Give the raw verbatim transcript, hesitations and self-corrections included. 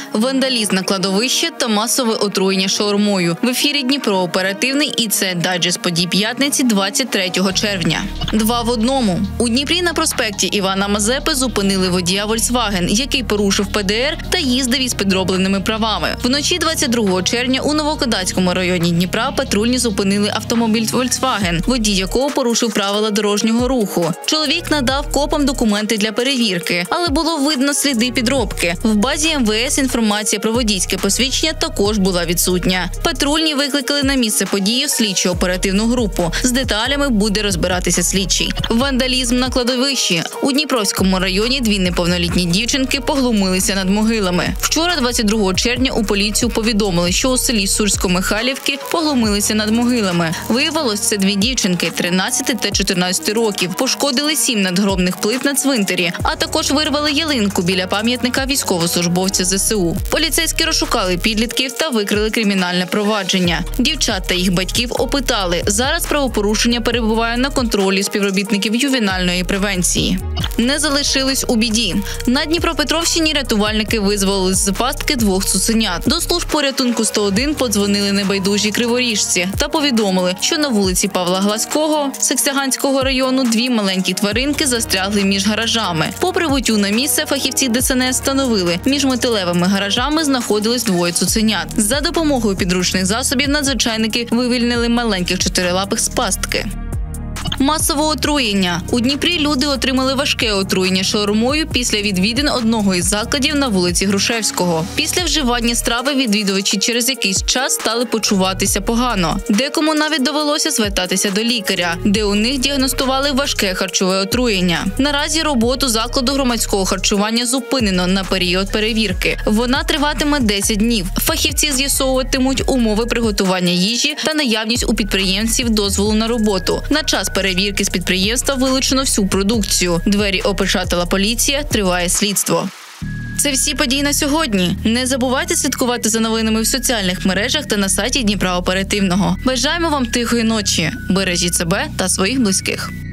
вандалізм на кладовище та масове отруєння шаурмою. В ефірі Дніпро оперативний і це дайджест подій п'ятниці двадцять третього червня. Два в одному. У Дніпрі на проспекті Івана Мазепи зупинили водія Volkswagen, який порушив Пе Де Ер та їздив із підробленими правами. Вночі двадцять другого червня у Новокодацькому районі Дніпра патрульні зупинили автомобіль Volkswagen, водій якого порушив правила дорожнього руху. Чоловік надав копам документи для перевірки, але було видно сліди підробки. В базі Ем Ве Ес інформація про водійське посвідчення також була відсутня. Патрульні викликали на місце події слідчо-оперативну групу. З деталями буде розбиратися слідчий. Вандалізм на кладовищі. У Дніпровському районі дві неповнолітні дівчинки поглумилися над могилами. Вчора, двадцять другого червня, у поліцію повідомили, що у селі Сурсько-Михайлівки поглумилися над могилами. Виявилось, це дві дівчинки тринадцяти та чотирнадцяти років. Пошкодили сім надгробних плит на цвинтарі, а також вирвали ялинку біля пам'ятника військовослужбовця Зе Се У. Поліцейські розшукали підлітків та викрили кримінальне провадження. Дівчат та їх батьків опитали. Зараз правопорушення перебуває на контролі співробітників ювенальної превенції. Не залишились у біді. На Дніпропетровщині рятувальники визволили з пастки двох цуценят. До служб порятунку сто один подзвонили небайдужі криворіжці та повідомили, що на вулиці Павла Глазького Саксаганського району дві маленькі тваринки застрягли між гаражами. По прибуттю на місце фахівці Де Ес Ен Ес встановили, між металевими гаражами знаходились двоє цуценят. За допомогою підручних засобів надзвичайники вивільнили маленьких чотирилапих з пастки. Масове отруєння. У Дніпрі люди отримали важке отруєння шаурмою після відвідин одного із закладів на вулиці Грушевського. Після вживання страви відвідувачі через якийсь час стали почуватися погано. Декому навіть довелося звертатися до лікаря, де у них діагностували важке харчове отруєння. Наразі роботу закладу громадського харчування зупинено на період перевірки. Вона триватиме десять днів. Фахівці з'ясовуватимуть умови приготування їжі та наявність у підприємців дозволу на роботу. На час перевірки з підприємства вилучено всю продукцію. Двері опечатала поліція, триває слідство. Це всі події на сьогодні. Не забувайте слідкувати за новинами в соціальних мережах та на сайті Дніпра Оперативного. Бажаємо вам тихої ночі. Бережіть себе та своїх близьких.